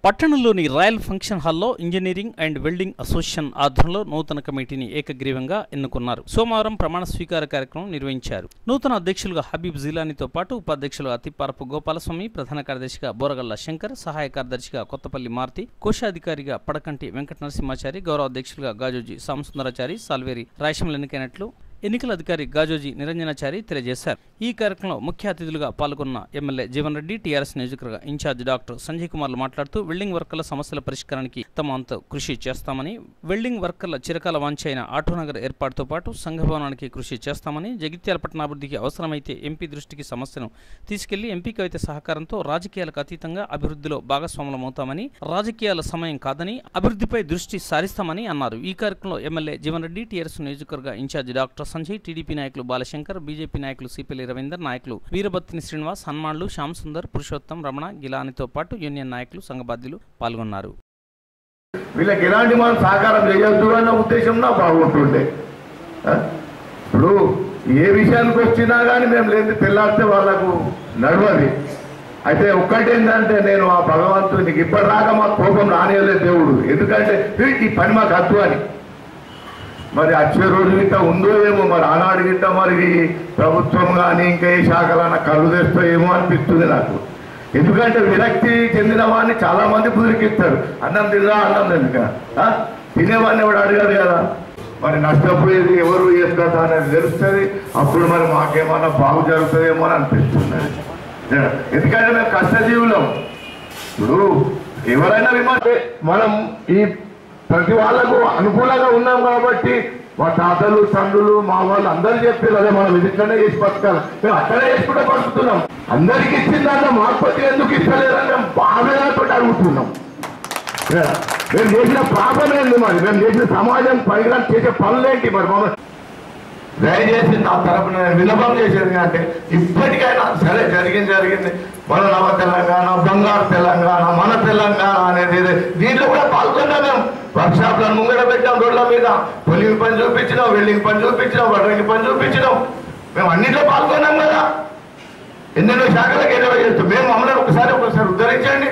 పట్టణంలోని royal function హాల్లో engineering and welding association ఆధ్వర్యంలో నూతన కమిటీని ఏకగ్రీవంగా ఎన్నుకున్నారు. సోమవారం ప్రమాణ స్వీకార కార్యక్రమం నిర్వహించారు. నూతన అధ్యక్షులుగా హబీబ్ జిలానీతో పాటు ఉపాధ్యక్షులుగా తిప్పారపు గోపాలస్వామి, ప్రధాన కార్యదర్శిగా బోరగల్ల శంకర్, సహాయ కార్యదర్శిగా కొత్తపల్లి మారుతి, కోశాధికారిగా పడకంటి వెంకట నరసింహాచారి, గౌరవ అధ్యక్షులుగా గాజోజీ సాంసుందరాచారి, సాల్వేరి రాయశంలు ఎన్నికైనట్లు ఎన్నికల అధికారి గాజోజీ నిరంజనాచారి తెలియజేశారు. ఈ కార్యక్రమంలో ముఖ్య అతిథులుగా పాల్గొన్న ఎమ్మెల్యే జీవన్ రెడ్డి, టీఆర్ఎస్ నియోజకవర్గ ఇన్ఛార్జ్ డాక్టర్ సంజయ్ కుమార్లు మాట్లాడుతూ వెల్డింగ్ వర్కర్ల సమస్యల పరిష్కారానికి తమ వంతు కృషి చేస్తామని, వెల్డింగ్ వర్కర్ల చిరకాల వాంఛ అయిన ఆటోనగర్ ఏర్పాటుతో పాటు సంఘభవనానికి కృషి చేస్తామని, జగిత్యాల పట్టణాభివృద్ధికి అవసరమైతే ఎంపీ దృష్టికి సమస్యను తీసుకెళ్లి ఎంపీకి అయితే సహకారంతో రాజకీయాలకు అతీతంగా అభివృద్ధిలో భాగస్వాములమవుతామని, రాజకీయాల సమయం కాదని అభివృద్ధిపై దృష్టి సారిస్తామని అన్నారు. ఈ కార్యక్రమంలో ఎమ్మెల్యే జీవన్ రెడ్డి, టీఆర్ఎస్ నియోజకవర్గ ఇన్ఛార్జ్ డాక్టర్ సంజయ్, టీడీపీ నాయకులు బాలశంకర్, బీజేపీ నాయకులు సిపిలి రవీందర్, నాయకులు వీరబత్తిని శ్రీనివాస్, హన్మాన్లు, శ్యామ్ సుందర్, పురుషోత్తం, రమణ, గిలానితో పాటు యూనియన్ నాయకులు, సంఘబాధ్యులు పాల్గొన్నారు. వీళ్ళకి ఎలాంటి మనం సహకారం చేయొద్దు అన్న ఉద్దేశంలో బాగుంటుండే. ఇప్పుడు ఏ విషయానికి వచ్చినా కానీ మేము లేదు తెల్లారితే వాళ్ళకు నడవది. అయితే ఒక్కటేంటంటే నేను ఆ భగవంతునికి ఇప్పటిదాకా మా కోపం రానియలేదు దేవుడు, ఎందుకంటే ఈ పని మాకు హద్దు అని. మరి వచ్చే రోజు గిట్ట ఉందో ఏమో, మరి ఆనాడు గిట్ట మరి ప్రభుత్వం కానీ ఇంకా ఏ శాఖలన్నా కళ్ళు తెస్తాయేమో అనిపిస్తుంది నాకు. ఎందుకంటే విరక్తి చెందిన వాడిని చాలా మంది కుదిరికిస్తారు. అన్నం తినరా, అన్నం తినక తినేవాడిని ఎవడు అడిగారు కదా. మరి నష్టపోయేది ఎవరు చేస్తారు అనేది తెలుస్తుంది. అప్పుడు మరి మాకేమన్నా బాగు జరుగుతుందేమో అని అనిపిస్తుంది. ఎందుకంటే మేము కష్టజీవులం. ఇప్పుడు ఎవరైనా మనం ఈ ప్రతి వాళ్ళకు అనుకూలంగా ఉన్నాం కాబట్టి మా తాతలు, తండ్రులు, మా వాళ్ళు అందరూ చెప్పారు అదే మనం ఇదిట్లనే చేసి బతకాలి, మేము అట్లనే చేసుకుంటే బతుకుతున్నాం. అందరికి ఇచ్చిందంటే మాకపోతే ఎందుకు ఇస్తలేదని బాధతో అడుగుతున్నాం. మేము చేసిన పాపం ఏంటి, మరి మేము చేసిన సమాజం పరిగణన చేసే పనులేంటి? మరి మమ్మల్ని దయచేసి నా తరపున విన్నపం చేసేది అంటే ఇప్పటికైనా సరే జరిగింది మన నవ తెలంగాణ, బంగారు తెలంగాణ, మన తెలంగాణ అనేది దీంట్లో కూడా పాల్గొన్నాం. మేము వర్క్షాప్లను ముంగడ పెట్టాం, రోడ్ల మీద పొలింగ్ పని చూపించినాం, వెల్డింగ్ పని చూపించినాం, వడ్రంగి పని చూపించినాం. మేము అన్నింటిలో పాల్గొన్నాం కదా. ఎన్నెన్నో శాఖలకు ఎన్నో చేస్తాం. మేము మమ్మల్ని ఒకసారి ఉద్ధరించండి.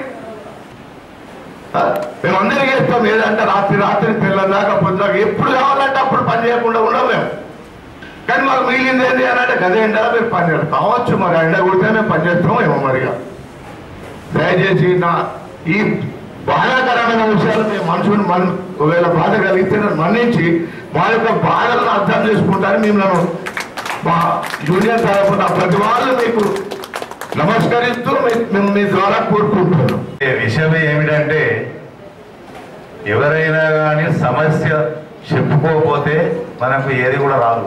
మేము అందరికీ చేస్తాం. ఏదంటే రాత్రి పిల్లలాగా పొద్దులాగా ఎప్పుడు కావాలంటే అప్పుడు పని చేయకుండా ఉన్నాం మేము. కానీ మాకు మిగిలింది ఏంటి అని అంటే గదే ఎండా మీరు పని చేయాలి కావచ్చు. మరి ఎండ కొడితే మేము పని చేస్తామో ఏమో మరిగా. దయచేసి నా ఈ బాధాకరమైన విషయాలు మేము మనుషులు ఒకవేళ బాధ కలిగితే మన్నించి మా యొక్క బాధలను అర్థం చేసుకుంటారని మిమ్మల్ని మా యూనియన్ తరఫున ప్రతి వాళ్ళు మీకు నమస్కరిస్తూ మేము మీ ద్వారా కోరుకుంటున్నాను. విషయం ఏమిటంటే ఎవరైనా కానీ సమస్య చెప్పుకోకపోతే మనకు ఏది కూడా రాదు.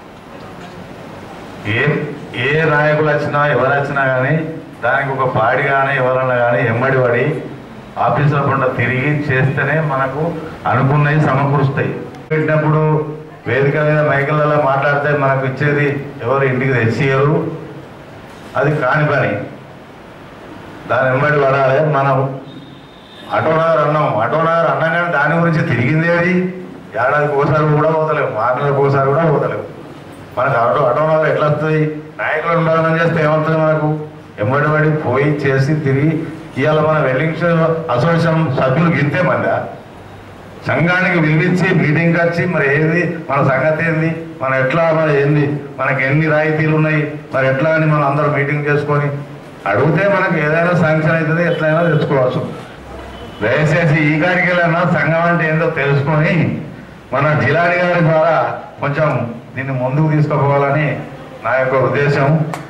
ఏ నాయకులు వచ్చినా ఎవరు వచ్చినా కానీ దానికి ఒక పాడి కానీ ఎవరన్నా కానీ ఎమ్మడి పడి ఆఫీసుల పండుగ తిరిగి చేస్తేనే మనకు అనుకున్నవి సమకూరుస్తాయి. పెట్టినప్పుడు వేదిక మీద మైకలలో మాట్లాడితే మనకు ఇచ్చేది ఎవరు ఇంటికి తెచ్చియరు, అది కాని పని. దాని వెంబడి పడాలి. మనం ఆటోనగర్ అన్నాం కానీ దాని గురించి తిరిగింది అది ఏడాదికి ఒకసారి కూడా పోతలేము, 6 నెలలకు ఒకసారి కూడా పోతలేము. మనకు ఆటోనగర్ ఎట్లా వస్తుంది? నాయకులు ఉండాలని చేస్తే ఏమవుతుంది? మనకు వెంబడి పోయి చేసి తిరిగి ఇవాళ మన వెల్డింగ్ అసోసియేషన్ సభ్యులు గింతే మంది సంఘానికి పిలిపించి మీటింగ్కి వచ్చి మరి ఏది మన సంగతి ఏంది, మనం ఎట్లా మరి ఏంది, మనకి ఎన్ని రాయితీలు ఉన్నాయి, మరి ఎట్లా అని మనం అందరూ మీటింగ్ చేసుకొని అడిగితే మనకు ఏదైనా శాంక్షన్ అవుతుంది, ఎట్లయినా తెచ్చుకోవచ్చు. దయచేసి ఈ కాడికి వెళ్ళినా సంఘం అంటే ఏందో తెలుసుకొని మన జిలాని గారి ద్వారా కొంచెం దీన్ని ముందుకు తీసుకుపోవాలని నా యొక్క ఉద్దేశం.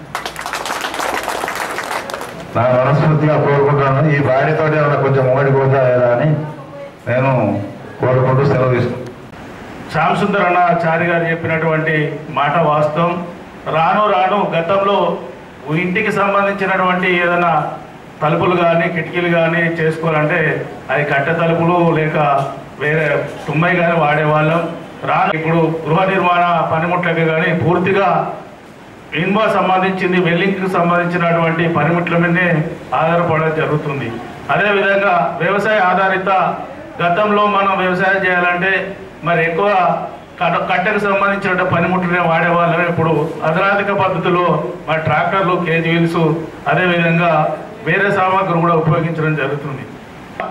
నా మనస్ఫూర్తిగా కోరుకుంటున్నాను. ఈ బాడీతో కొంచెం ముంగడిపోతా లేదా అని నేను కోరుకుంటూ సెలవు తీసుకుంటాను. శ్యామ్ సుందర్ చారి గారు చెప్పినటువంటి మాట వాస్తవం. రాను గతంలో ఇంటికి సంబంధించినటువంటి ఏదైనా తలుపులు కానీ కిటికీలు కానీ చేసుకోవాలంటే అది కట్టె తలుపులు లేక వేరే తుమ్మయి కానీ వాడేవాళ్ళం. ఇప్పుడు గృహ నిర్మాణ పనిముట్లకి కానీ పూర్తిగా ఇన్వా సంబంధించింది వెల్డింగ్కి సంబంధించినటువంటి పనిముట్ల మీదే ఆధారపడడం జరుగుతుంది. అదేవిధంగా వ్యవసాయ ఆధారిత గతంలో మనం వ్యవసాయం చేయాలంటే మరి ఎక్కువ కట్టెకు సంబంధించిన పనిముట్లనే వాడేవాళ్ళం. ఇప్పుడు అధునాతన పద్ధతిలో మరి ట్రాక్టర్లు, కేజీ వీల్స్, అదేవిధంగా వేరే సామాగ్రి కూడా ఉపయోగించడం జరుగుతుంది.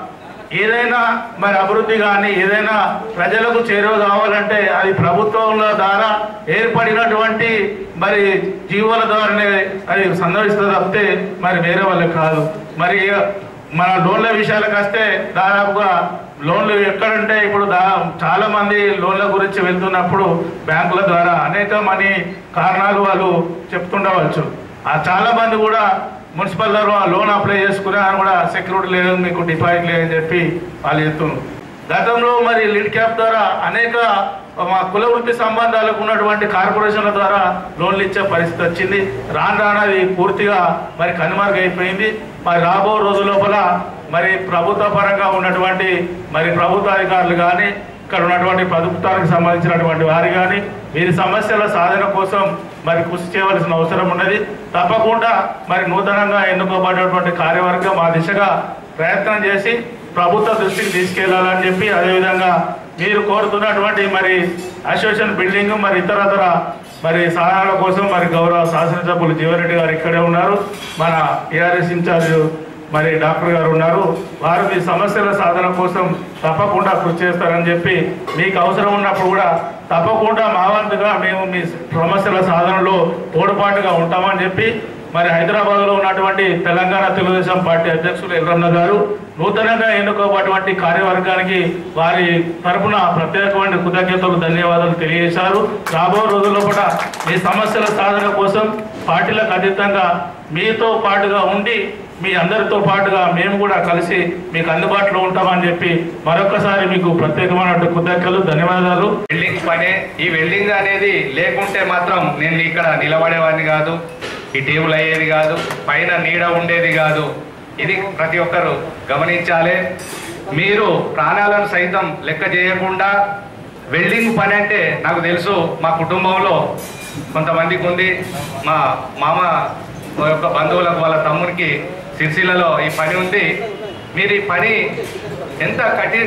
ఏదైనా మరి అభివృద్ధి కానీ ఏదైనా ప్రజలకు చేరువ కావాలంటే అది ప్రభుత్వంల ద్వారా ఏర్పడినటువంటి మరి జీవోల ద్వారానే అది సందర్శిస్తుంది తప్పితే మరి వేరే వాళ్ళకి కాదు. మరి మన లోన్ల విషయాలకు వస్తే దాదాపుగా లోన్లు ఎక్కడంటే ఇప్పుడు చాలా మంది లోన్ల గురించి వెళ్తున్నప్పుడు బ్యాంకుల ద్వారా అనేక మనీ కారణాలు వాళ్ళు చెప్తుండవచ్చు. చాలా మంది కూడా మున్సిపల్ లోన్ అప్లై చేసుకున్నా కూడా సెక్యూరిటీ లేదు, మీకు డిపాజిట్ లేదని చెప్పి వాళ్ళు చెప్తున్నారు. గతంలో మరి లీడ్ క్యాప్ ద్వారా అనేక మా కుల వృత్తి సంబంధాలకు ఉన్నటువంటి కార్పొరేషన్ల ద్వారా లోన్లు ఇచ్చే పరిస్థితి వచ్చింది. రాను అది పూర్తిగా మరి కనుమరుగైపోయింది. మరి రాబో రోజు లోపల మరి ప్రభుత్వ పరంగా ఉన్నటువంటి మరి ప్రభుత్వ అధికారులు కానీ ఇక్కడ ఉన్నటువంటి ప్రభుత్వానికి సంబంధించినటువంటి వారు కానీ వీరి సమస్యల సాధన కోసం మరి కృషి చేయవలసిన అవసరం ఉన్నది. తప్పకుండా మరి నూతనంగా ఎన్నుకోబడినటువంటి కార్యవర్గం ఆ దిశగా ప్రయత్నం చేసి ప్రభుత్వ దృష్టికి తీసుకెళ్లాలని చెప్పి, అదేవిధంగా మీరు కోరుతున్నటువంటి మరి అసోసియేషన్ బిల్డింగ్ మరి ఇతరతర మరి సహాయాల కోసం మరి గౌరవ శాసనసభ్యులు జీవరెడ్డి గారు ఇక్కడే ఉన్నారు, మన టీఆర్ఎస్ ఇన్ఛార్జ్ మరి డాక్టర్ గారు ఉన్నారు. వారు మీ సమస్యల సాధన కోసం తప్పకుండా కృషి చేస్తారని చెప్పి, మీకు అవసరం ఉన్నప్పుడు కూడా తప్పకుండా మా వంతుగా మేము మీ సమస్యల సాధనలో తోడ్పాటుగా ఉంటామని చెప్పి, మరి హైదరాబాద్లో ఉన్నటువంటి తెలంగాణ తెలుగుదేశం పార్టీ అధ్యక్షులు ఎర్రన్న గారు నూతనంగా ఎన్నుకోబడినటువంటి కార్యవర్గానికి వారి తరఫున ప్రత్యేకమైన కృతజ్ఞతలు ధన్యవాదాలు తెలియజేశారు. రాబో రోజుల్లో కూడా మీ సమస్యల సాధన కోసం పార్టీలకు అతీతంగా మీతో పాటుగా ఉండి మీ అందరితో పాటుగా మేము కూడా కలిసి మీకు అందుబాటులో ఉంటామని చెప్పి మరొకసారి మీకు ప్రత్యేకమైన కృతజ్ఞతలు ధన్యవాదాలు. వెల్డింగ్ పనే, ఈ వెల్డింగ్ అనేది లేకుంటే మాత్రం నేను ఇక్కడ నిలబడేవాడిని కాదు, ఈ టేబుల్ అయ్యేది కాదు, పైన నీడ ఉండేది కాదు. ఇది ప్రతి ఒక్కరు గమనించాలి. మీరు ప్రాణాలను సైతం లెక్క చేయకుండా వెల్డింగ్ పని అంటే నాకు తెలుసు, మా కుటుంబంలో కొంతమందికి ఉంది. మా మామ యొక్క బంధువులకు వాళ్ళ తమ్మునికి సిరిసిల్లలో ఈ పని ఉంది. మీరు ఈ పని ఎంత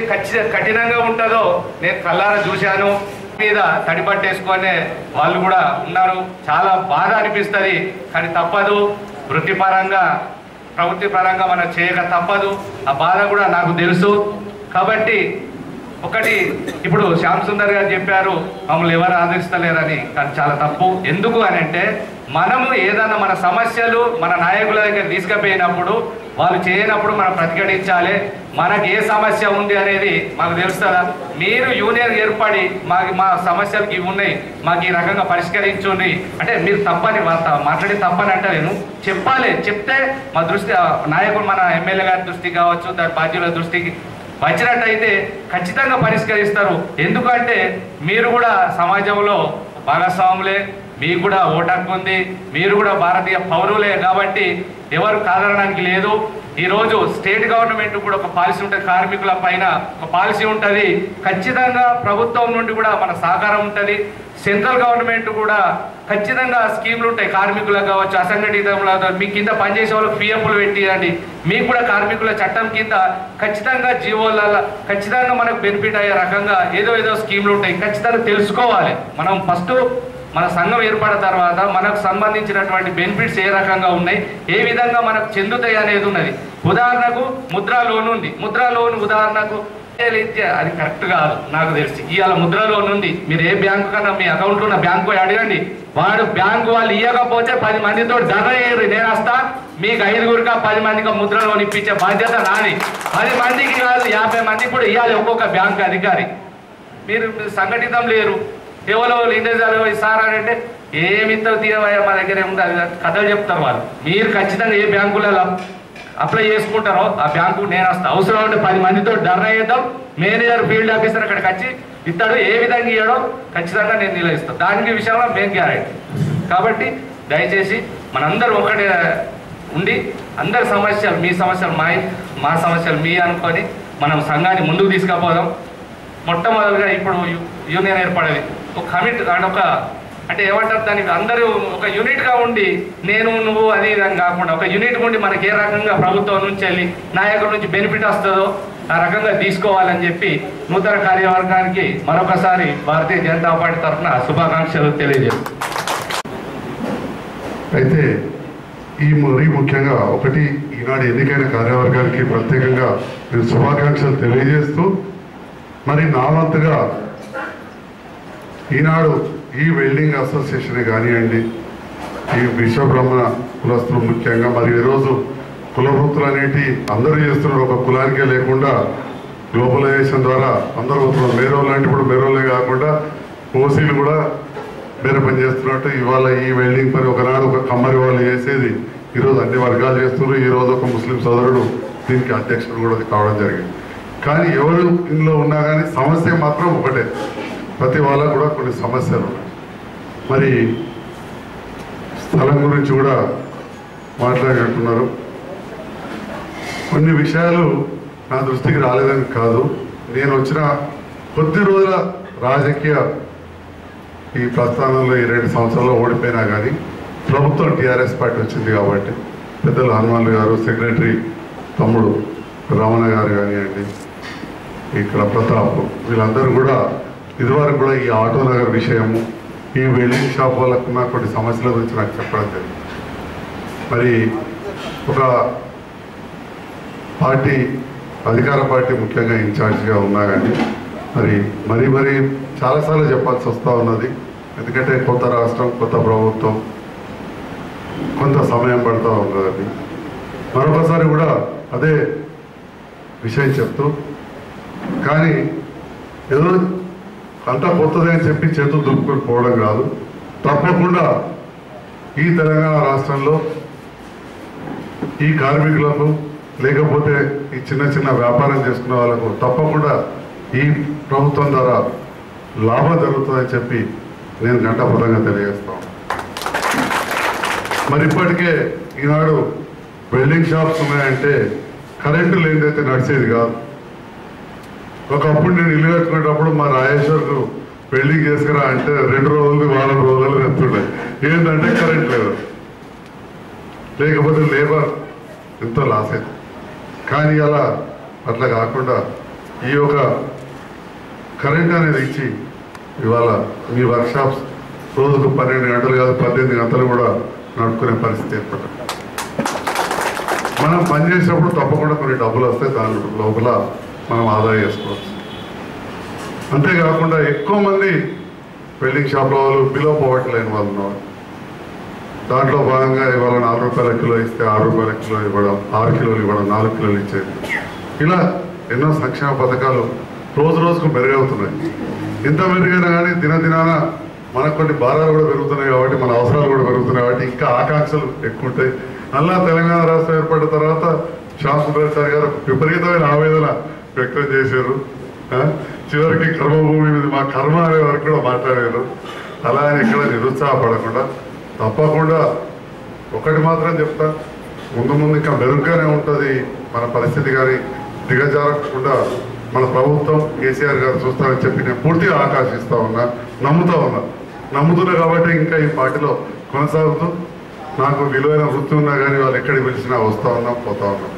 కఠినంగా ఉంటుందో నేను కళ్ళారా చూశాను. మీద తడిపట్టేసుకునే వాళ్ళు కూడా ఉన్నారు. చాలా బాధ అనిపిస్తుంది, కానీ తప్పదు. వృత్తిపరంగా ప్రవృత్తి పరంగా మనం చేయక తప్పదు. ఆ బాధ కూడా నాకు తెలుసు. కాబట్టి ఒకటి, ఇప్పుడు శ్యామ్ సుందర్ గారు చెప్పారు మమ్మల్ని ఎవరు ఆదరిస్తలేరని, కానీ చాలా తప్పు. ఎందుకు అని అంటే మనము ఏదైనా మన సమస్యలు మన నాయకుల దగ్గర తీసుకుపోయినప్పుడు వాళ్ళు చేయనప్పుడు మనం ప్రతిఘటించాలి. మనకు ఏ సమస్య ఉంది అనేది మాకు తెలుస్తుందా? మీరు యూనియన్ ఏర్పడి మా సమస్యలకి ఇవి ఉన్నాయి, మాకు ఈ రకంగా పరిష్కరించుండి అంటే మీరు తప్పని మాట్లాడి తప్పని అంటే నేను చెప్పాలి. చెప్తే మా దృష్టి నాయకులు మన ఎమ్మెల్యే గారి దృష్టికి కావచ్చు, దాని బాధ్యుల దృష్టికి వచ్చినట్టయితే ఖచ్చితంగా పరిష్కరిస్తారు. ఎందుకంటే మీరు కూడా సమాజంలో భాగస్వాములే, మీకు కూడా ఓటు హక్కు ఉంది, మీరు కూడా భారతీయ పౌరులే. కాబట్టి ఎవరు కాదనడానికి లేదు. ఈరోజు స్టేట్ గవర్నమెంట్ కూడా ఒక పాలసీ ఉంటుంది, కార్మికుల పైన ఒక పాలసీ ఉంటుంది. ఖచ్చితంగా ప్రభుత్వం నుండి కూడా మన సహకారం ఉంటుంది. సెంట్రల్ గవర్నమెంట్ కూడా ఖచ్చితంగా స్కీమ్లు ఉంటాయి, కార్మికులకు కావచ్చు, అసంఘటిత మీ కింద పనిచేసే వాళ్ళకి పిఎఫ్లు పెట్టియండి. మీకు కూడా కార్మికుల చట్టం కింద ఖచ్చితంగా జీవోలలో ఖచ్చితంగా మనకు బెనిఫిట్ అయ్యే రకంగా ఏదో స్కీమ్లు ఉంటాయి. ఖచ్చితంగా తెలుసుకోవాలి. మనం ఫస్ట్ మన సంఘం ఏర్పడిన తర్వాత మనకు సంబంధించినటువంటి బెనిఫిట్స్ ఏ రకంగా ఉన్నాయి, ఏ విధంగా మనకు చెందుతాయి అనేది ఉన్నది. ఉదాహరణకు ముద్రా లోన్ ఉంది. ముద్రా లోన్ ఉదాహరణకు అది కరెక్ట్ కాదు నాకు తెలిసి. ఇవాళ ముద్రా లోన్ ఉంది, మీరు ఏ బ్యాంకు కన్నా మీ అకౌంట్లో ఉన్న బ్యాంకు అడగండి. వాడు బ్యాంకు వాళ్ళు ఇవ్వకపోతే 10 మందితో ధర వేయరు. నేను వస్తా మీకు 5గురిగా 10 మందికి ముద్ర లోన్ ఇప్పించే బాధ్యత నాది. 10 మందికి కాదు 50 మందికి కూడా ఇవ్వాలి ఒక్కొక్క బ్యాంకు అధికారి. మీరు సంఘటితం లేరు. కేవలం ఇండివిజువల్ ఇస్తారా అంటే ఏమితో తీయవయ్యా మా దగ్గర ఏముంది అది కథలు చెప్తారు వాళ్ళు. మీరు ఖచ్చితంగా ఏ బ్యాంకులలో అప్లై చేసుకుంటారో ఆ బ్యాంకు నేను వస్తా. అవసరం ఉంటే 10 మందితో ధర్నా చేద్దాం. మేనేజర్ ఫీల్డ్ ఆఫీసర్ అక్కడికి వచ్చి ఇస్తాడు, ఏ విధంగా ఇవ్వడో ఖచ్చితంగా నేను నిలయిస్తాను. దానికి విషయంలో మేము గ్యారెంటీ. కాబట్టి దయచేసి మనందరూ ఒకటే ఉండి అందరి సమస్యలు మీ సమస్యలు మా సమస్యలు మీ అనుకొని మనం సంఘాన్ని ముందుకు తీసుకుపోదాం. మొట్టమొదటిగా ఇప్పుడు యూనియన్ ఏర్పడేది ఒక కమిటీ అంటే ఏమంటారు దాన్ని, అందరూ ఒక యూనిట్గా ఉండి నేను నువ్వు అది ఇదని కాకుండా ఒక యూనిట్గా ఉండి మనకి ఏ రకంగా ప్రభుత్వం నుంచి వెళ్ళి నాయకుల నుంచి బెనిఫిట్ వస్తుందో ఆ రకంగా తీసుకోవాలని చెప్పి నూతన కార్యవర్గానికి మరొకసారి భారతీయ జనతా పార్టీ తరఫున శుభాకాంక్షలు తెలియజేస్తాను. అయితే ఈ మరీ ముఖ్యంగా ఒకటి ఈనాడు ఎన్నికైన కార్యవర్గానికి ప్రత్యేకంగా నేను శుభాకాంక్షలు తెలియజేస్తూ, మరి నా వంతుగా ఈనాడు ఈ వెల్డింగ్ అసోసియేషన్ కానివ్వండి, ఈ విశ్వబ్రహ్మణ కులస్తులు ముఖ్యంగా, మరి ఈరోజు కులవృత్తులు అనేటి అందరూ చేస్తున్నారు, ఒక కులానికే లేకుండా గ్లోబలైజేషన్ ద్వారా అందరూ పోతున్నారు. మేరోలు అంటే ఇప్పుడు మేరోలే కాకుండా ఓసీలు కూడా వేరే పని చేస్తున్నట్టు ఇవాళ ఈ వెల్డింగ్ పని ఒకనాడు ఒక కమ్మరి వాళ్ళు చేసేది ఈరోజు అన్ని వర్గాలు చేస్తున్నారు. ఈరోజు ఒక ముస్లిం సోదరుడు దీనికి అధ్యక్షుడు కూడా కావడం జరిగింది. కానీ ఎవరు ఇందులో ఉన్నా కానీ సమస్య మాత్రం ఒకటే, ప్రతి వాళ్ళకు కూడా కొన్ని సమస్యలు ఉన్నాయి. మరి స్థలం గురించి కూడా మాట్లాడినట్టున్నారు. కొన్ని విషయాలు నా దృష్టికి రాలేదని కాదు, నేను వచ్చిన కొద్ది రోజుల రాజకీయ ఈ ప్రస్థానంలో ఈ 2 సంవత్సరాల్లో ఓడిపోయినా కానీ ప్రభుత్వం టీఆర్ఎస్ పార్టీ వచ్చింది కాబట్టి పెద్దలు హనుమాన్లు గారు, సెక్రటరీ తమ్ముడు రమణ గారు కానివ్వండి, ఇక్కడ ప్రతాప్, వీళ్ళందరూ కూడా ఇదివరకు కూడా ఈ ఆటో నగర్ విషయము, ఈ వెల్డింగ్ షాప్ వాళ్ళకున్న కొన్ని సమస్యల గురించి నాకు చెప్పడం జరిగింది. మరి ఒక పార్టీ, అధికార పార్టీ ముఖ్యంగా ఇన్ఛార్జ్గా ఉన్నా కానీ మరి చాలాసార్లు చెప్పాల్సి వస్తూ ఉన్నది. ఎందుకంటే కొత్త రాష్ట్రం, కొత్త ప్రభుత్వం, కొంత సమయం పడుతూ ఉన్నది. మరొకసారి కూడా అదే విషయం చెప్తూ, కానీ ఏదో అంతా కొత్తదే అని చెప్పి చేతులు దులుపుకొని పోవడం కాదు. తప్పకుండా ఈ తెలంగాణ రాష్ట్రంలో ఈ కార్మికులకు, లేకపోతే ఈ చిన్న వ్యాపారం చేసుకునే వాళ్ళకు తప్పకుండా ఈ ప్రభుత్వం ద్వారా లాభం జరుగుతుందని చెప్పి నేను ఘంటాపథంగా తెలియజేస్తాను. మరి ఇప్పటికే ఈనాడు వెల్డింగ్ షాప్స్ ఉన్నాయంటే కరెంటు లేనిదైతే నడిచేది కాదు. ఒకప్పుడు నేను ఇల్లు కట్టుకునేటప్పుడు మా రాజేశ్వర్కు వెల్డింగ్ చేసుకురా అంటే 2 రోజులు, 4 రోజులు ఎత్తుండే. ఏంటంటే కరెంట్ లేదు, లేకపోతే లేబర్ ఎంతో లాస్ అవుతుంది. కానీ అలా అట్లా కాకుండా ఈ యొక్క కరెంట్ అనేది ఇచ్చి ఇవాళ మీ వర్క్షాప్స్ రోజుకు 12 గంటలు కాదు 18 గంటలు కూడా నడుపుకునే పరిస్థితి ఏర్పడింది. మనం పనిచేసినప్పుడు తప్పకుండా కొన్ని డబ్బులు వస్తాయి, దాని లోపల మనం ఆదా చేసుకోవచ్చు. అంతేకాకుండా ఎక్కువ మంది వెల్డింగ్ షాప్లో వాళ్ళు బిలో పోవర్టీ లేని వాళ్ళు ఉన్నారు. దాంట్లో భాగంగా ఇవాళ 4 రూపాయల కిలో ఇస్తే 6 రూపాయల కిలో ఇవ్వడం, 6 కిలోలు ఇవ్వడం, 4 కిలోలు ఇచ్చేది, ఇలా ఎన్నో సంక్షేమ పథకాలు రోజు రోజుకు మెరుగవుతున్నాయి. ఇంత మెరుగైనా కానీ దినదినాన మనకు కొన్ని భారాలు కూడా పెరుగుతున్నాయి కాబట్టి, మన అవసరాలు కూడా పెరుగుతున్నాయి కాబట్టి ఇంకా ఆకాంక్షలు ఎక్కువ ఉంటాయి. అలా తెలంగాణ రాష్ట్రం ఏర్పడిన తర్వాత శ్యామ్ సుందరాచారి గారు విపరీతమైన ఆవేదన వ్యక్తం చేశారు. చివరికి కర్మభూమి మీద మా కర్మ అనే వరకు కూడా మాట్లాడారు. అలా అని ఇక్కడ నిరుత్సాహపడకుండా తప్పకుండా ఒకటి మాత్రం చెప్తా, ముందు ఇంకా మెరుగ్గానే ఉంటుంది మన పరిస్థితి. కానీ దిగజారకుండా మన ప్రభుత్వం కేసీఆర్ గారు చూస్తారని చెప్పి నేను పూర్తిగా ఆకాంక్షిస్తూ ఉన్నా, నమ్ముతున్నా కాబట్టి ఇంకా ఈ పార్టీలో కొనసాగుతూ నాకు విలువైన వృత్తి ఉన్నా కానీ వాళ్ళు ఎక్కడికి పిలిచినా వస్తూ ఉన్నాం, పోతా ఉన్నాం.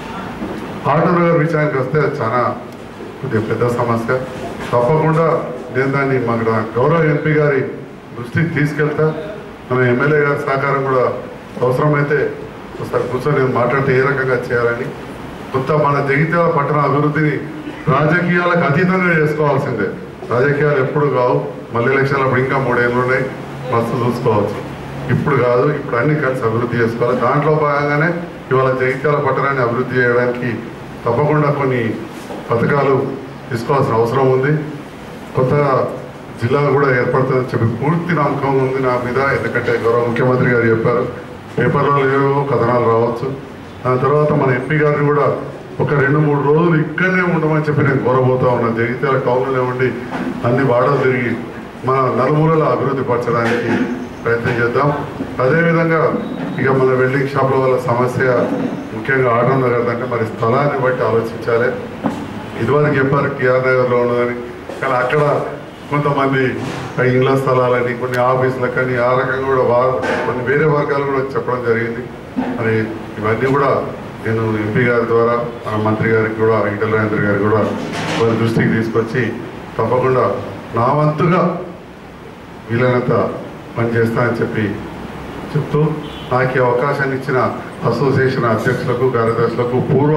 ఆటో నగర్ విషయానికి వస్తే అది చాలా కొద్దిగా పెద్ద సమస్య. తప్పకుండా నేను దాన్ని మన గౌరవ ఎంపీ గారి దృష్టికి తీసుకెళ్తా. మన ఎమ్మెల్యే గారి సహకారం కూడా అవసరమైతే ఒకసారి కూర్చొని నేను మాట్లాడితే ఏ రకంగా చేయాలని. కొత్త మన జగిత్యాల పట్టణ అభివృద్ధిని రాజకీయాలకు అతీతంగా చేసుకోవాల్సిందే. రాజకీయాలు ఎప్పుడు కావు, మళ్ళీ ఎలక్షన్లు అప్పుడు ఇంకా 3 ఏళ్ళు ఉన్నాయి, మస్తు చూసుకోవచ్చు. ఇప్పుడు కాదు, ఇప్పుడు అన్ని కలిసి అభివృద్ధి చేసుకోవాలి. దాంట్లో భాగంగానే ఇవాళ జగిత్యాల పట్టణాన్ని అభివృద్ధి చేయడానికి తప్పకుండా కొన్ని పథకాలు తీసుకోవాల్సిన అవసరం ఉంది. కొత్తగా జిల్లా కూడా ఏర్పడుతుందని చెప్పి పూర్తి నమ్మకం ఉంది నా మీద. ఎందుకంటే గౌరవ ముఖ్యమంత్రి గారు చెప్పారు, పేపర్లో ఏవో కథనాలు రావచ్చు. దాని తర్వాత మన ఎంపీ గారిని కూడా ఒక 2-3 రోజులు ఇక్కడనే ఉండమని చెప్పి నేను కోరబోతా ఉన్నాను. జగిత్యాల టౌన్లోనే ఉండి అన్ని వాడలు తిరిగి మన నలుమూలల అభివృద్ధి పరచడానికి ప్రయత్నం చేద్దాం. అదేవిధంగా ఇక మన వెల్డింగ్ షాప్ల వల్ల సమస్య ముఖ్యంగా ఆటో నగర్ అంటే మరి స్థలాన్ని బట్టి ఆలోచించాలి. ఇదివరకు చెప్పారు టీఆర్ నగర్లో ఉన్నదని, కానీ అక్కడ కొంతమంది ఇళ్ల స్థలాలని, కొన్ని ఆఫీసులకు కానీ ఆ రకంగా కూడా కొన్ని వేరే వర్గాలు కూడా చెప్పడం జరిగింది. మరి ఇవన్నీ కూడా నేను ఎంపీ గారి ద్వారా మన మంత్రి గారికి కూడా, ఈటెల రాజేందర్ గారికి కూడా వారి దృష్టికి తీసుకొచ్చి తప్పకుండా నా వంతుగా వీలైనంత పనిచేస్తానని చెప్తూ నాకు ఈ అవకాశాన్ని ఇచ్చిన అసోసియేషన్ అధ్యక్షులకు కార్యదర్శులకు పూర్వ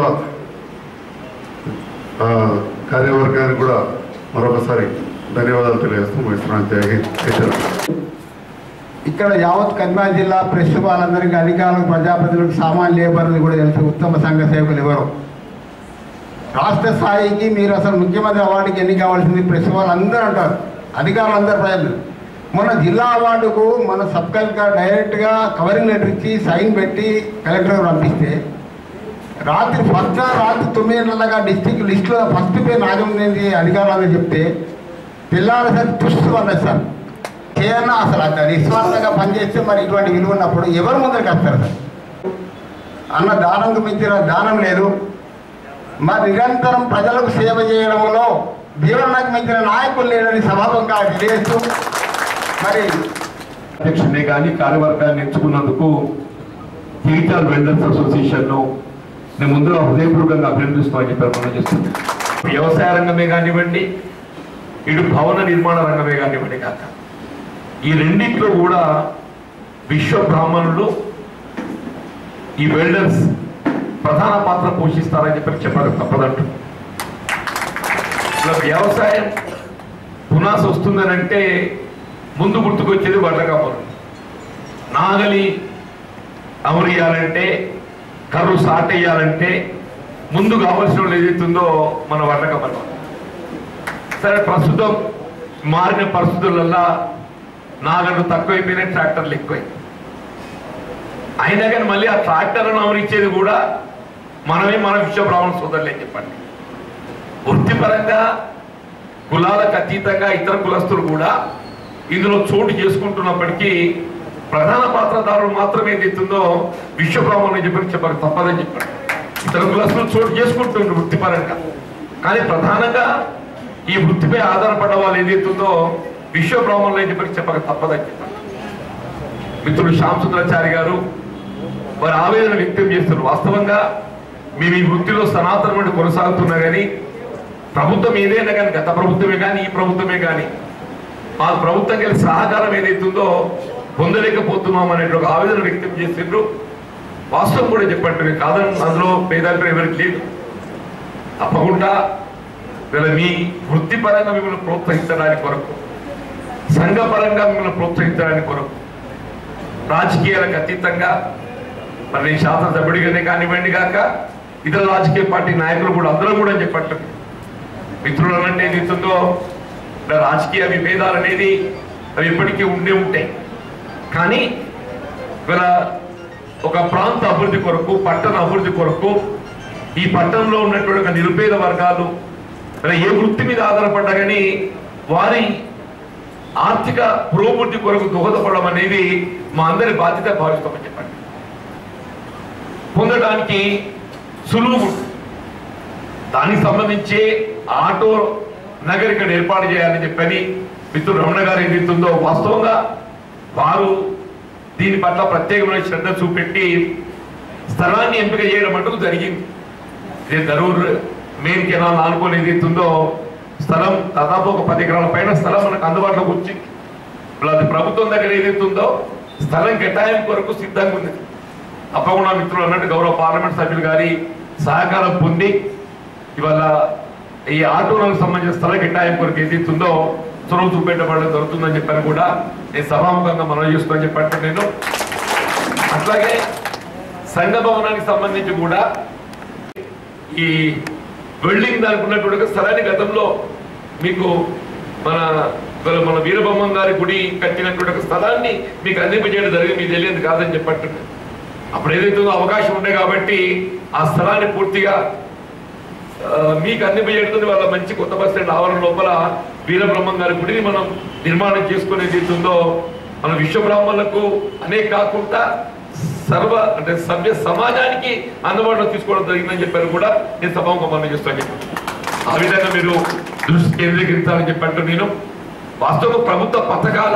కార్యవర్గానికి కూడా మరొకసారి ధన్యవాదాలు తెలియజేస్తూ ముగిస్తున్నాను. జై హింద్. ఇక్కడ యావత్ కరీంనగర్ జిల్లా ప్రెస్ వాళ్ళందరికీ అధికారులకు ప్రజాప్రతినిధులకు సామాన్య లేబర్ని కూడా తెలుసు ఉత్తమ సంఘ సేవకులు ఎవరు. రాష్ట్ర స్థాయికి మీరు అసలు ముఖ్యమంత్రి అవార్డుకి ఎన్ని కావాల్సింది ప్రెస్ వాళ్ళందరూ అంటారు, అధికారులు అందరూ ప్రజలు. మొన్న జిల్లా అవార్డుకు మన సబ్ కలెక్టర్ డైరెక్ట్గా కవరింగ్ లెటర్ ఇచ్చి సైన్ పెట్టి కలెక్టర్ పంపిస్తే రాత్రి 9 గంటలుగా డిస్టిక్ లిస్టులో ఫస్ట్ పేరు నాగమనేది అధికారులు చెప్తే పిల్లలసరి తుస్తు అన్నది సార్. చేయన్నా అసలు అంత నిస్వార్థంగా పనిచేస్తే మరి ఇటువంటి విలువ ఉన్నప్పుడు ఎవరు ముందరికి వస్తారు సార్? అన్న దానంకు మించిన దానం లేదు. మరి నిరంతరం ప్రజలకు సేవ చేయడంలో జీవనానికి మించిన నాయకులు లేదని సభాముఖంగా తెలియజేస్తూ మరి అధ్యక్షుడిని కానీ కార్యవర్గాన్ని ఎంచుకున్నందుకు జగిత్యాల వెల్డర్స్ అసోసియేషన్ను నేను ముందుగా హృదయపూర్వకంగా అభినందిస్తామని చెప్పి మనం చేస్తుంది. వ్యవసాయ రంగమే కానివ్వండి, ఇటు భవన నిర్మాణ రంగమే కానివ్వండి కాక ఈ రెండింటిలో కూడా విశ్వ బ్రాహ్మణులు ఈ వెల్డర్స్ ప్రధాన పాత్ర పోషిస్తారని చెప్పి చెప్పాలి తప్పదంటూ. ఇలా వ్యవసాయం పునాసి వస్తుందనంటే ముందు గుర్తుకొచ్చేది వడ్లకమ్మలు. నాగలి అమరియాలంటే, కర్రు సాటేయాలంటే ముందు కావాల్సిన ఏదైతుందో మన వడ్లకమ్మలు. సరే, ప్రస్తుతం మారిన పరిస్థితులల్లో నాగళ్ళు తక్కువైపోయినాయి, ట్రాక్టర్లు ఎక్కువై. అయినా కానీ మళ్ళీ ఆ ట్రాక్టర్లను అమరిచ్చేది కూడా మనమే, మన విశ్వ బ్రాహ్మణ సోదరులే చెప్పండి. వృత్తిపరంగా కులాలకు అతీతంగా ఇతర కులస్తులు కూడా ఇందులో చోటు చేసుకుంటున్నప్పటికీ ప్రధాన పాత్రదారులు మాత్రమే ఏదైతుందో విశ్వ బ్రాహ్మణులు చెప్పారు తప్పదని చెప్పారు. ఇతర కులస్తులు చోటు చేసుకుంటుండ్రు వృత్తిపరంగా, కానీ ప్రధానంగా ఈ వృత్తిపై ఆధారపడ్డ వాళ్ళు ఏదైతుందో విశ్వ బ్రాహ్మణులు చెప్పక తప్పదని చెప్పారు. మిత్రుడు శ్యామసుందరాచారి గారు వారి ఆవేదన వ్యక్తం చేస్తున్నారు. వాస్తవంగా మేము ఈ వృత్తిలో సనాతనమైన కొనసాగుతున్నా కానీ ప్రభుత్వం ఏదైనా కానీ, గత ప్రభుత్వమే కానీ ఈ ప్రభుత్వమే కానీ మా ప్రభుత్వం కలిసి సహకారం ఏదైతుందో పొందలేకపోతున్నాం అనే ఒక ఆవేదన వ్యక్తం చేసిండ్రు. వాస్తవం కూడా చెప్పండి, కాదని అందులో పేదాలు ఎవరికి లేదు. తప్పకుండా మీ వృత్తిపరంగా మిమ్మల్ని ప్రోత్సహించడానికి కొరకు, సంఘపరంగా మిమ్మల్ని ప్రోత్సహించడానికి కొరకు, రాజకీయాలకు అతీతంగా మరి నేను శాసనసభ్యుడిగానే కానివ్వండి కాక ఇతర రాజకీయ పార్టీ నాయకులు కూడా అందరూ కూడా చెప్పట్టు మిత్రులు అన్నట్టు ఏదైతుందో రాజకీయ విభేదాలు అనేది అవి ఎప్పటికీ ఉండే ఉంటాయి. కానీ ఇవాళ ఒక ప్రాంత అభివృద్ధి కొరకు, పట్టణ అభివృద్ధి కొరకు ఈ పట్టణంలో ఉన్నటువంటి ఒక నిరుపేద వర్గాలు ఏ వృత్తి మీద ఆధారపడ్డా కానీ వారి ఆర్థిక పురోభివృద్ధి కొరకు దోహదపడడం అనేది మా అందరి బాధ్యత భావిస్తామని చెప్పండి. పొందడానికి సులువు, దానికి సంబంధించి ఆటో నగర్ ఇక్కడ ఏర్పాటు చేయాలని చెప్పని మిత్రుడు రమణ గారు ఏదైతుందో వాస్తవంగా వారు దీని పట్ల ప్రత్యేకమైన శ్రద్ధ చూపెట్టి స్థలాన్ని ఎంపిక చేయడం అంటూ జరిగింది. ఇదే దరూర్ మెయిన్ కెనాల్ ఆనుకోని ఏదైతుందో స్థలం దాదాపు ఒక 10 ఎకరాల పైన స్థలం మనకు అందుబాటులోకి వచ్చింది. అది ప్రభుత్వం దగ్గర ఏదైతుందో స్థలం కేటాయింపు కొరకు సిద్ధంగా ఉంది. తప్పకుండా మిత్రులు అన్నట్టు గౌరవ పార్లమెంట్ సభ్యులు గారి సహకారం పొంది ఇవాళ ఈ ఆటోలకు సంబంధించిన స్థల కేటాయింపు కొరకు ఏదైతుందో చొరవ చూపెట్టబడడం జరుగుతుందని చెప్పని కూడా నేను సభాముఖంగా మనవి చేస్తానని చెప్పంటే నేను. అట్లాగే సంఘ భవనానికి సంబంధించి కూడా ఈ వెల్డింగ్ దానికి ఉన్నటువంటి స్థలాన్ని గతంలో మీకు మన వీరబ్రహ్మం గారి గుడి కట్టినటువంటి స్థలాన్ని మీకు అందింపజేయడం జరిగింది. మీకు తెలియదు కాదని చెప్పంటున్నాను. అప్పుడు ఏదైతే అవకాశం ఉండే కాబట్టి ఆ స్థలాన్ని పూర్తిగా మీకు అందింపజేయడం వాళ్ళ మంచి కొత్త బస్ స్టాండ్ ఆవరణ లోపల వీరబ్రహ్మం గారి గుడిని మనం నిర్మాణం చేసుకునేది ఏదైతుందో మన విశ్వబ్రాహ్మణులకు అనే కాకుండా సభ్య సమాజానికి అందుబాటులో తీసుకోవడం జరిగిందని చెప్పారు కూడా నేను సభాముఖంగా మనం చేస్తాను. ఆ విధంగా మీరు దృష్టి కేంద్రీకరించాలని చెప్పంటూ నేను వాస్తవంగా ప్రభుత్వ పథకాల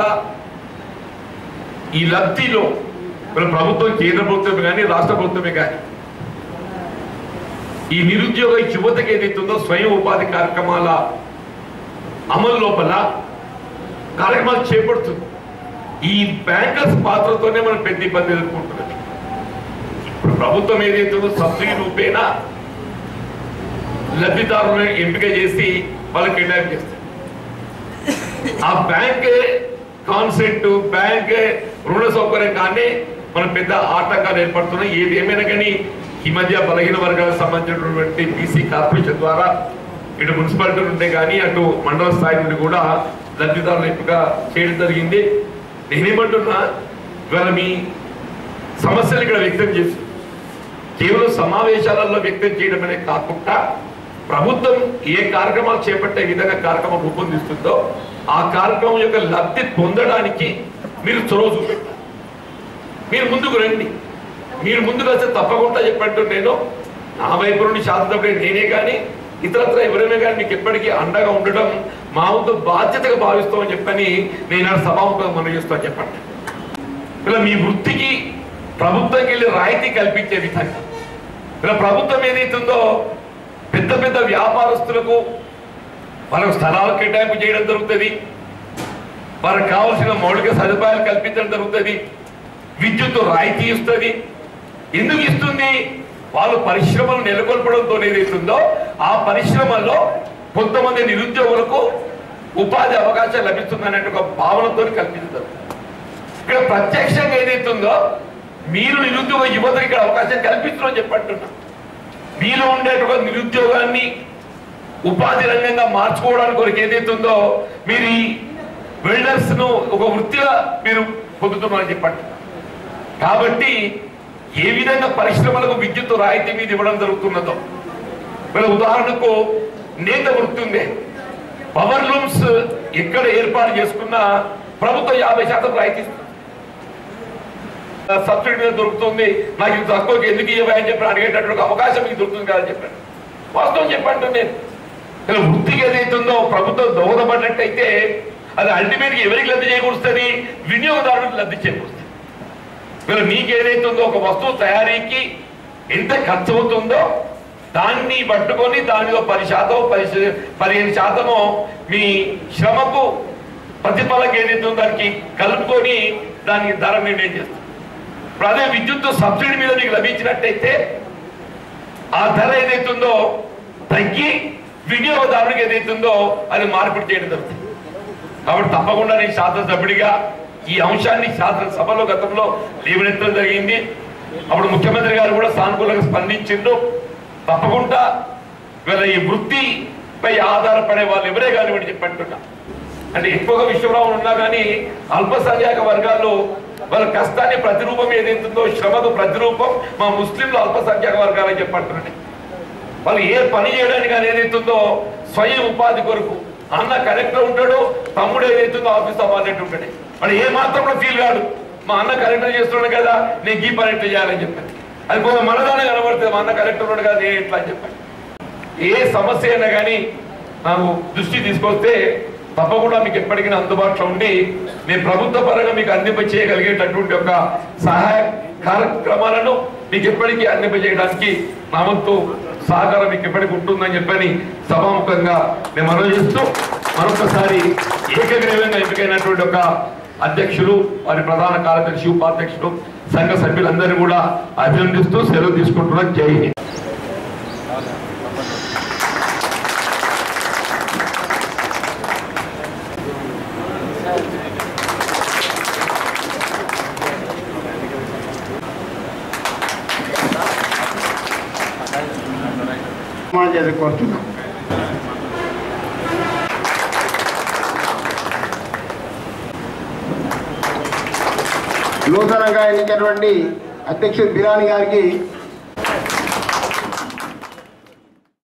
ఈ లబ్ధిలో ప్రభుత్వం, కేంద్ర ప్రభుత్వమే కానీ రాష్ట్ర ప్రభుత్వమే కానీ ఈ నిరుద్యోగ యువతకి ఏదైతుందో స్వయం ఉపాధి కార్యక్రమాల అమలు లోపల కార్యక్రమాలు చేపడుతుంది. ఈ బ్యాంకర్స్ పాత్రతోనే మనం పెద్ద ఇబ్బంది ఎదుర్కొంటున్నాం. ఇప్పుడు ప్రభుత్వం ఏదైతుందో సబ్సిడీ రూపేణా లబ్ధిదారులను ఎంపిక చేసి వాళ్ళకి కేటాయింపు చేస్తారు. ఆ బ్యాంక్ కాన్సెప్ట్, బ్యాంక్ రుణ సౌకర్యం కానీ మన పెద్ద ఆటంకాలు ఏర్పడుతున్నాయి. ఏది ఏమైనా కానీ ఈ మధ్య బలహీన వర్గాలకు సంబంధించినటువంటి బీసీ కార్పొరేషన్ ద్వారా ఇటు మున్సిపాలిటీ నుండి కానీ అటు మండల స్థాయి నుండి కూడా లబ్ధిదారుల ఎంపిక చేయడం జరిగింది. నేనేమంటున్నా, ఇవాళ మీ సమస్యలు ఇక్కడ వ్యక్తం చేసి కేవలం సమావేశాలలో వ్యక్తం చేయడం అనేది కాకుండా ప్రభుత్వం ఏ కార్యక్రమాలు చేపట్టే విధంగా కార్యక్రమం రూపొందిస్తుందో ఆ కార్యక్రమం యొక్క లబ్ధి పొందడానికి మీరు చొరవ చూపెట్టాలి. మీరు ముందుకు రండి. మీరు ముందుకు వస్తే తప్పకుండా చెప్పంటూ నేను నా వైపు నుండి శాసనసభ్యుడు నేనే కానీ ఇతరత్ర ఎవరైనా కానీ మీకు ఎప్పటికీ అండగా ఉండడం మా వంతు బాధ్యతగా భావిస్తామని చెప్పని నేను సభాముఖంగా మనం చేస్తామని చెప్పండి. ఇలా మీ వృత్తికి ప్రభుత్వంకి వెళ్ళి రాయితీ కల్పించే విధంగా ఇలా ప్రభుత్వం ఏదైతుందో పెద్ద పెద్ద వ్యాపారస్తులకు వాళ్ళకు స్థలాలు కేటాయింపు చేయడం జరుగుతుంది, వారికి కావాల్సిన మౌలిక సదుపాయాలు కల్పించడం జరుగుతుంది, విద్యుత్ రాయితీ ఇస్తుంది. ఎందుకు ఇస్తుంది? వాళ్ళు పరిశ్రమలు నెలకొల్పడంతో ఏదైతుందో ఆ పరిశ్రమల్లో కొంతమంది నిరుద్యోగులకు ఉపాధి అవకాశం లభిస్తుందనే ఒక భావనతో కల్పిస్తారు. ఇక్కడ ప్రత్యక్షంగా ఏదైతుందో మీరు నిరుద్యోగ యువతకి ఇక్కడ అవకాశం కల్పిస్తున్నారని చెప్పంటున్నా. మీలో ఉండేటువంటి నిరుద్యోగాన్ని ఉపాధి రంగంగా మార్చుకోవడానికి కొరకు ఏదైతుందో మీరు ఈ వెల్డర్స్ ను ఒక వృత్తిగా మీరు పొందుతున్నారని చెప్పండి. కాబట్టి ఏ విధంగా పరిశ్రమలకు విద్యుత్ రాయితీ మీద ఇవ్వడం జరుగుతున్నదో, వీళ్ళ ఉదాహరణకు నేత వృత్తి ఉంది. పవర్ లూమ్స్ ఎక్కడ ఏర్పాటు చేసుకున్నా ప్రభుత్వం 50% రాయితీ సబ్సిడీ మీద దొరుకుతుంది. నాకు ఇది తక్కువకి ఎందుకు ఇవ్వని చెప్పి అడిగేటటువంటి అవకాశం మీకు దొరుకుతుంది కదా అని చెప్పాను. వాస్తవం చెప్పండి. నేను ఇలా వృత్తికి ఏదైతుందో ప్రభుత్వం దోహదపడినట్టయితే అది అల్టిమేట్గా ఎవరికి లబ్ధి చేకూరుస్తుంది? వినియోగదారులకు లబ్ధి చేకూరుస్తుంది. వీళ్ళు మీకు ఏదైతుందో ఒక వస్తువు తయారీకి ఎంత ఖర్చు అవుతుందో దాన్ని పట్టుకొని దానిలో 10%, 15% మీ శ్రమకు ప్రతిఫలం ఏదైతుందో దానికి కలుపుకొని దానికి ధర నిర్ణయం చేస్తుంది. ఇప్పుడు అదే విద్యుత్ సబ్సిడీ మీద మీకు లభించినట్టయితే ఆ ధర ఏదైతుందో తగ్గి వినియోగదారునికి ఏదైతుందో అది మార్పిడి చేయడం జరుగుతుంది. కాబట్టి తప్పకుండా నేను శాసనసభ్యుడిగా ఈ అంశాన్ని శాసనసభలో గతంలో లేవనెత్తడం జరిగింది. అప్పుడు ముఖ్యమంత్రి గారు కూడా సానుకూలంగా స్పందించిండ్రు. తప్పకుండా వీళ్ళ ఈ వృత్తిపై ఆధారపడే వాళ్ళు ఎవరే కానివ్వండి చెప్పంటున్నా. అంటే ఎక్కువగా విశ్వరావు ఉన్నా కానీ అల్పసంఖ్యాక వర్గాల్లో వాళ్ళ కష్టాన్ని ప్రతిరూపం ఏదైతుందో శ్రమకు ప్రతిరూపం మా ముస్లింలు అల్పసంఖ్యాక వర్గాలని చెప్పంటున్నాయి. వాళ్ళు ఏ పని చేయడానికి కానీ ఏదైతుందో స్వయం ఉపాధి కొరకు అన్న కలెక్టర్ ఉంటాడు, తమ్ముడు ఏదైతుందో ఆఫీస్ అవ్వాలంటే ఉంటాడు. వాడు ఏ మాత్రం కూడా ఫీల్ కాడు, మా అన్న కలెక్టర్ చేస్తున్నాడు కదా నేను ఈ పని ఎట్లా చేయాలని చెప్పాను. అది కొంత మనదానే కనబడుతుంది, మా అన్న కలెక్టర్ ఉన్నాడు కదా నేను ఎట్లా అని చెప్పాను. ఏ సమస్య అయినా కానీ నాకు దృష్టి తీసుకొస్తే తప్పకుండా మీకు ఎప్పటికైనా అందుబాటులో ఉండి నేను ప్రభుత్వ పరంగా మీకు అందింపచేయగలిగేటటువంటి ఒక సహాయ కార్యక్రమాలను మీకు ఎప్పటికీ అందింపజేయడానికి నా వంతు సహకారం మీకు ఎప్పటికీ ఉంటుందని చెప్పని సభాముఖంగా నేను మనవి చేస్తూ మరొకసారి ఏకగ్రీవంగా ఎంపికైనటువంటి ఒక అధ్యక్షులు, వారి ప్రధాన కార్యదర్శి, ఉపాధ్యక్షులు, సంఘ సభ్యులందరినీ కూడా అభినందిస్తూ సెలవు తీసుకుంటున్నాను. జై హింద్. కోరుతున్నాం. నూతనంగా ఎన్నికైనటువంటి అధ్యక్షుడు బిరాని గారికి